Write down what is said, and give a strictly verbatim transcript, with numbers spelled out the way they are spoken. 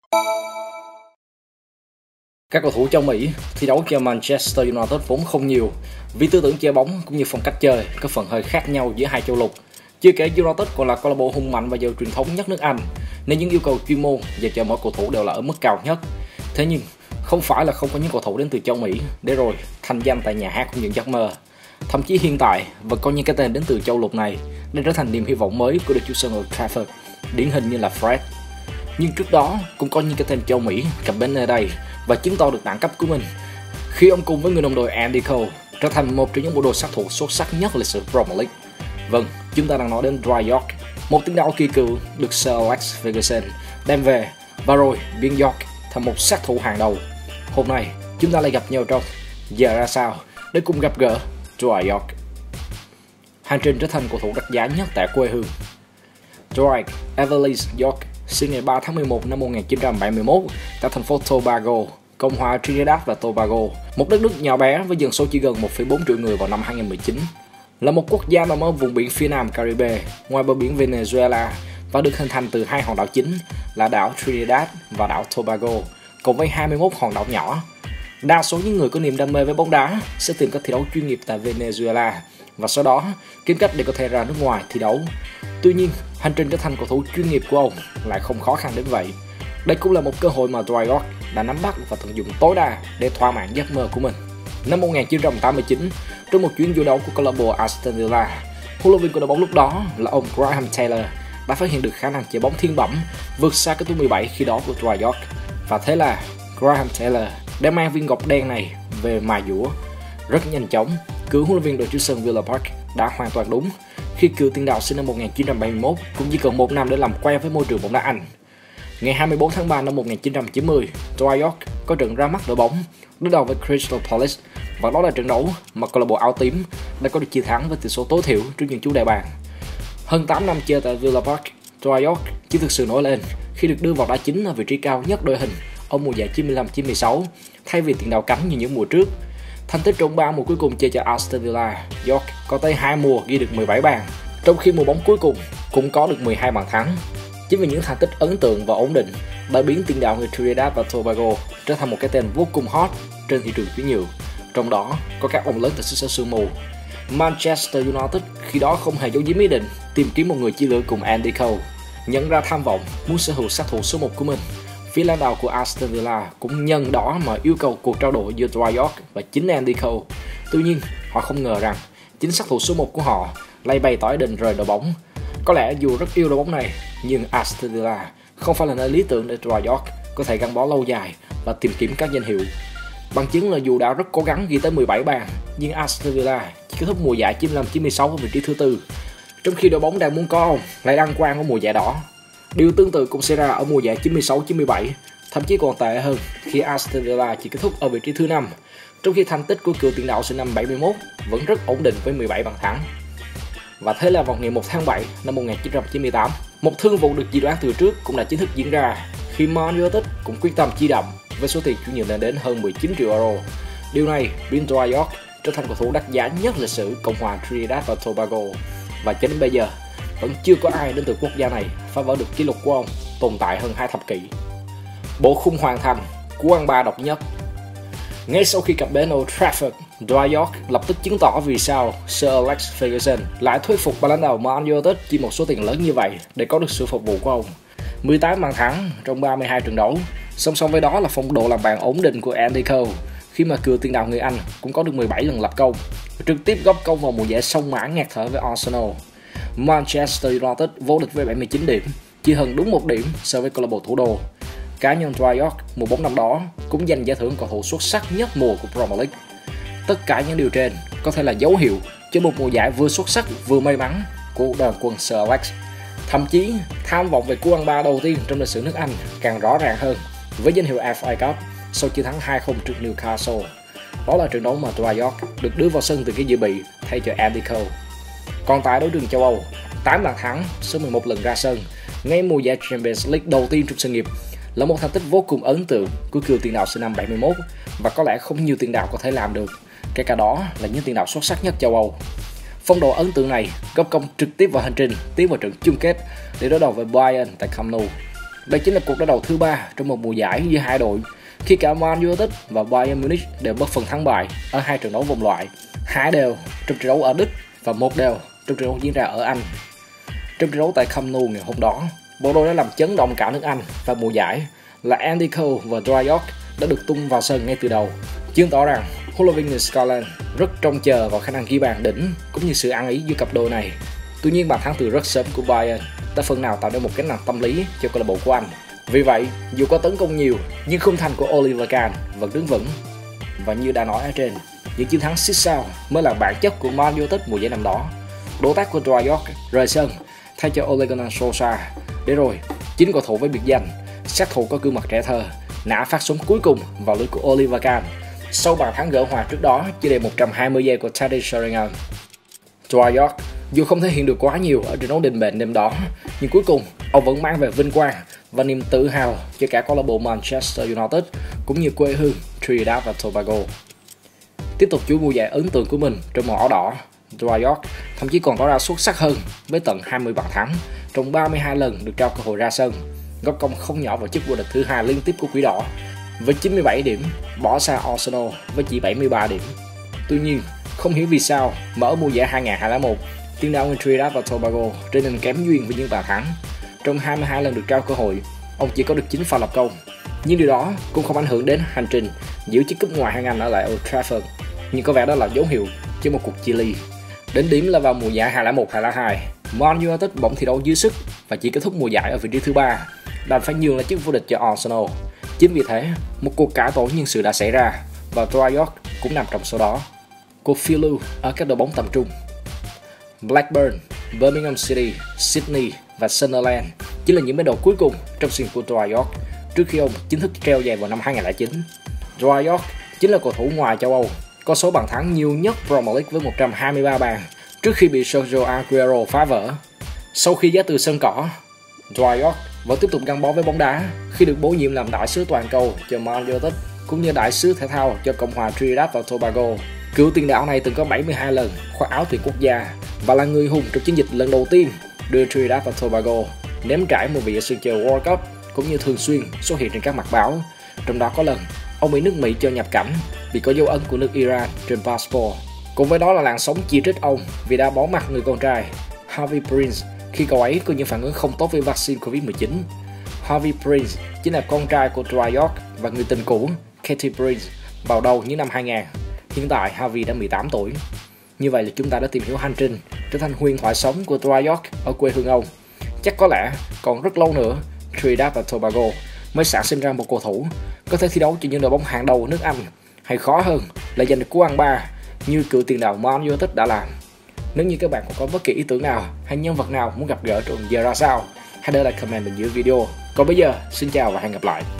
Các cầu thủ châu Mỹ thi đấu cho Manchester United vốn không nhiều vì tư tưởng chơi bóng cũng như phong cách chơi có phần hơi khác nhau giữa hai châu lục. Chưa kể United còn là câu lạc bộ hùng mạnh và giàu truyền thống nhất nước Anh, nên những yêu cầu chuyên môn dành cho mỗi cầu thủ đều là ở mức cao nhất. Thế nhưng không phải là không có những cầu thủ đến từ châu Mỹ để rồi thành danh tại nhà hát của những giấc mơ. Thậm chí hiện tại vẫn có những cái tên đến từ châu lục này nên trở thành niềm hy vọng mới của đội chủ sân Old Trafford, điển hình như là Fred. Nhưng trước đó cũng có những cái tên châu Mỹ cập bến nơi đây và chứng tỏ được đẳng cấp của mình khi ông cùng với người đồng đội Andy Cole trở thành một trong những bộ đôi sát thủ xuất sắc nhất lịch sử Premier League. Vâng, chúng ta đang nói đến Dwight Yorke, một tiền đạo kỳ cựu được Sir Alex Ferguson đem về và rồi biến Yorke thành một sát thủ hàng đầu. Hôm nay chúng ta lại gặp nhau trong Giờ Ra Sao để cùng gặp gỡ Dwight Yorke. Hành trình trở thành cầu thủ đắt giá nhất tại quê hương. Dwight Evelys Yorke sinh ngày ba tháng mười một năm một nghìn chín trăm bảy mươi mốt tại thành phố Tobago, Cộng hòa Trinidad và Tobago, một đất nước nhỏ bé với dân số chỉ gần một phẩy bốn triệu người vào năm hai nghìn không trăm mười chín. Là một quốc gia nằm ở vùng biển phía nam Caribe, ngoài bờ biển Venezuela và được hình thành từ hai hòn đảo chính là đảo Trinidad và đảo Tobago, cùng với hai mươi mốt hòn đảo nhỏ. Đa số những người có niềm đam mê với bóng đá sẽ tìm cách thi đấu chuyên nghiệp tại Venezuela và sau đó kiếm cách để có thể ra nước ngoài thi đấu. Tuy nhiên, hành trình trở thành cầu thủ chuyên nghiệp của ông lại không khó khăn đến vậy. Đây cũng là một cơ hội mà Dwight Yorke đã nắm bắt và tận dụng tối đa để thỏa mãn giấc mơ của mình. Năm một nghìn chín trăm tám mươi chín, trong một chuyến du đấu của câu lạc bộ Aston Villa, huấn luyện viên của đội bóng lúc đó là ông Graham Taylor đã phát hiện được khả năng chơi bóng thiên bẩm vượt xa cái tuổi mười bảy khi đó của Dwight Yorke. Và thế là Graham Taylor đã mang viên ngọc đen này về mài dũa. Rất nhanh chóng, cựu huấn luyện viên đội chủ sân Villa Park đã hoàn toàn đúng khi cựu tiền đạo sinh năm một nghìn chín trăm bảy mươi mốt cũng chỉ cần một năm để làm quen với môi trường bóng đá Anh. Ngày hai mươi tư tháng ba năm một nghìn chín trăm chín mươi, Dwight Yorke có trận ra mắt đội bóng đối đầu với Crystal Palace và đó là trận đấu mà câu lạc bộ áo tím đã có được chiến thắng với tỷ số tối thiểu trước những chú đại bàng. Hơn tám năm chơi tại Villa Park, Dwight Yorke chỉ thực sự nổi lên khi được đưa vào đá chính ở vị trí cao nhất đội hình ở mùa giải chín mươi lăm chín mươi sáu thay vì tiền đạo cánh như những mùa trước. Thành tích trong ba mùa cuối cùng chơi cho Aston Villa, Yorke có tới hai mùa ghi được mười bảy bàn, trong khi mùa bóng cuối cùng cũng có được mười hai bàn thắng. Chính vì những thành tích ấn tượng và ổn định đã biến tiền đạo người Trinidad và Tobago trở thành một cái tên vô cùng hot trên thị trường chuyển nhượng, trong đó có các ông lớn từ xứ sở sương mù. Manchester United khi đó không hề giấu giếm ý định tìm kiếm một người chia lửa cùng Andy Cole. Nhận ra tham vọng muốn sở hữu sát thủ số một của mình, phía lãnh đạo của Aston Villa cũng nhân đó mà yêu cầu cuộc trao đổi giữa Dwight Yorke và chính Andy Cole. Tuy nhiên, họ không ngờ rằng chính sát thủ số một của họ lại bày tỏ ý định rời đội bóng. Có lẽ dù rất yêu đội bóng này, nhưng Aston Villa không phải là nơi lý tưởng để Dwight Yorke có thể gắn bó lâu dài và tìm kiếm các danh hiệu. Bằng chứng là dù đã rất cố gắng ghi tới mười bảy bàn, nhưng Aston Villa chỉ kết thúc mùa giải chín mươi lăm chín mươi sáu ở vị trí thứ tư, trong khi đội bóng đang muốn có ông lại đăng quang ở mùa giải đỏ. Điều tương tự cũng xảy ra ở mùa giải chín mươi sáu chín mươi bảy, thậm chí còn tệ hơn khi Aston Villa chỉ kết thúc ở vị trí thứ năm, trong khi thành tích của cựu tiền đạo sinh năm bảy mươi mốt vẫn rất ổn định với mười bảy bàn thắng. Và thế là vào ngày một tháng bảy năm một nghìn chín trăm chín mươi tám, một thương vụ được dự đoán từ trước cũng đã chính thức diễn ra khi Man United cũng quyết tâm chi đậm với số tiền chuyển nhượng lên đến hơn mười chín triệu euro. Điều này biến Dwight Yorke trở thành cầu thủ đắt giá nhất lịch sử Cộng hòa Trinidad và Tobago, và cho đến bây giờ vẫn chưa có ai đến từ quốc gia này phá vỡ được kỷ lục của ông tồn tại hơn hai thập kỷ. Bộ khung hoàn thành, cú ăn ba độc nhất. Ngay sau khi cập bến Old Trafford, Dwight Yorke lập tức chứng tỏ vì sao Sir Alex Ferguson lại thuyết phục ban lãnh đạo Man United chi một số tiền lớn như vậy để có được sự phục vụ của ông. mười tám bàn thắng trong ba mươi hai trận đấu, song song với đó là phong độ làm bàn ổn định của Andy Cole, khi mà cựu tiền đạo người Anh cũng có được mười bảy lần lập công, trực tiếp góp công vào mùa giải sông mã ngạt thở với Arsenal. Manchester United vô địch với bảy mươi chín điểm, chỉ hơn đúng một điểm so với câu lạc bộ thủ đô. Cá nhân Dwight Yorke mùa bóng năm đó cũng giành giải thưởng cầu thủ xuất sắc nhất mùa của Premier League. Tất cả những điều trên có thể là dấu hiệu cho một mùa giải vừa xuất sắc vừa may mắn của đoàn quân Sir Alex. Thậm chí, tham vọng về cú ăn ba đầu tiên trong lịch sử nước Anh càng rõ ràng hơn với danh hiệu F A Cup sau chiến thắng hai không trước Newcastle. Đó là trận đấu mà Dwight Yorke được đưa vào sân từ ghế dự bị thay cho Andy Cole. Còn tại đấu trường châu Âu, tám bàn thắng, số mười một lần ra sân, ngay mùa giải Champions League đầu tiên trong sự nghiệp là một thành tích vô cùng ấn tượng của cựu tiền đạo sinh năm bảy mươi mốt và có lẽ không nhiều tiền đạo có thể làm được, kể cả đó là những tiền đạo xuất sắc nhất châu Âu. Phong độ ấn tượng này góp công trực tiếp vào hành trình tiến vào trận chung kết để đối đầu với Bayern tại Camp Nou. Đây chính là cuộc đối đầu thứ ba trong một mùa giải giữa hai đội, khi cả Man United và Bayern Munich đều bất phân thắng bại ở hai trận đấu vòng loại, hai đều trong trận đấu ở Đức và một đều trong trận đấu diễn ra ở Anh. Trong trận đấu tại Camp Nou ngày hôm đó, bộ đôi đã làm chấn động cả nước Anh và mùa giải là Andy Cole và Dwight Yorke đã được tung vào sân ngay từ đầu, chứng tỏ rằng huấn luyện viên người Scotland rất trông chờ vào khả năng ghi bàn đỉnh cũng như sự ăn ý giữa cặp đôi này. Tuy nhiên, bàn thắng từ rất sớm của Bayern đã phần nào tạo nên một gánh nặng tâm lý cho câu lạc bộ của Anh. Vì vậy, dù có tấn công nhiều nhưng khung thành của Oliver Kahn vẫn đứng vững. Và như đã nói ở trên, những chiến thắng xích sao mới là bản chất của Man United mùa giải năm đó. Đối tác của Dwight Yorke rời sân thay cho Ole Gunnar Solskjaer, để rồi chính cầu thủ với biệt danh sát thủ có gương mặt trẻ thơ nã phát súng cuối cùng vào lưới của Oliver Kahn sau bàn thắng gỡ hòa trước đó chưa đầy một trăm hai mươi giây của Teddy Sheringham. Dwight Yorke dù không thể hiện được quá nhiều ở trận đấu định mệnh đêm đó, nhưng cuối cùng ông vẫn mang về vinh quang và niềm tự hào cho cả câu lạc bộ Manchester United cũng như quê hương Trinidad và Tobago. Tiếp tục chuỗi mùa giải ấn tượng của mình trong màu áo đỏ, Dwight Yorke thậm chí còn tỏ ra xuất sắc hơn với tận hai mươi bàn thắng trong ba mươi hai lần được trao cơ hội ra sân, góp công không nhỏ vào chức vô địch thứ hai liên tiếp của Quỷ Đỏ với chín mươi bảy điểm, bỏ xa Arsenal với chỉ bảy mươi ba điểm. Tuy nhiên, không hiểu vì sao mà ở mùa giải hai nghìn không trăm lẻ một, tiền đạo người Trinidad và Tobago trở nên kém duyên với những bàn thắng. Trong hai mươi hai lần được trao cơ hội, ông chỉ có được chín pha lập công. Nhưng điều đó cũng không ảnh hưởng đến hành trình giữ chiếc cúp ngoại hạng Anh ở lại Old Trafford, nhưng có vẻ đó là dấu hiệu cho một cuộc chia ly. Đến điểm là vào mùa giải hai nghìn không trăm lẻ một hai nghìn không trăm lẻ hai, Man United bỗng thi đấu dưới sức và chỉ kết thúc mùa giải ở vị trí thứ ba, đành phải nhường lại chức vô địch cho Arsenal. Chính vì thế, một cuộc cãi tổ nhân sự đã xảy ra và Dwight Yorke cũng nằm trong số đó. Cuộc phiêu lưu ở các đội bóng tầm trung Blackburn, Birmingham City, Sydney và Sunderland chính là những bến đầu cuối cùng trong sự của Dwight Yorke trước khi ông chính thức treo giày vào năm hai nghìn không trăm lẻ chín. Dwight Yorke chính là cầu thủ ngoài châu Âu có số bàn thắng nhiều nhất Premier League với một trăm hai mươi ba bàn trước khi bị Sergio Aguero phá vỡ. Sau khi giá từ sân cỏ, Dwight Yorke vẫn tiếp tục gắn bó với bóng đá khi được bổ nhiệm làm đại sứ toàn cầu cho Man United cũng như đại sứ thể thao cho Cộng hòa Trinidad và Tobago. Cựu tiền đạo này từng có bảy mươi hai lần khoác áo tuyển quốc gia và là người hùng trong chiến dịch lần đầu tiên đưa Trinidad và Tobago nếm trải mùi vị ở sân chơi World Cup cũng như thường xuyên xuất hiện trên các mặt báo. Trong đó có lần ông bị nước Mỹ cho nhập cảnh vì có dấu ấn của nước Iran trên passport. Cùng với đó là làn sóng chỉ trích ông vì đã bỏ mặc người con trai Harvey Prince khi cậu ấy có những phản ứng không tốt với vaccine Covid mười chín. Harvey Prince chính là con trai của Dwight Yorke và người tình cũ Katie Prince vào đầu những năm hai nghìn. Hiện tại Harvey đã mười tám tuổi. Như vậy là chúng ta đã tìm hiểu hành trình trở thành huyền thoại sống của Dwight Yorke ở quê hương ông. Chắc có lẽ còn rất lâu nữa Trinidad và Tobago mới sản sinh ra một cầu thủ có thể thi đấu cho những đội bóng hàng đầu nước Anh, hay khó hơn là giành được cú ăn ba như cựu tiền đạo Man United đã làm. Nếu như các bạn còn có bất kỳ ý tưởng nào hay nhân vật nào muốn gặp gỡ trong giờ ra sao, hãy để lại comment bên dưới video. Còn bây giờ, xin chào và hẹn gặp lại.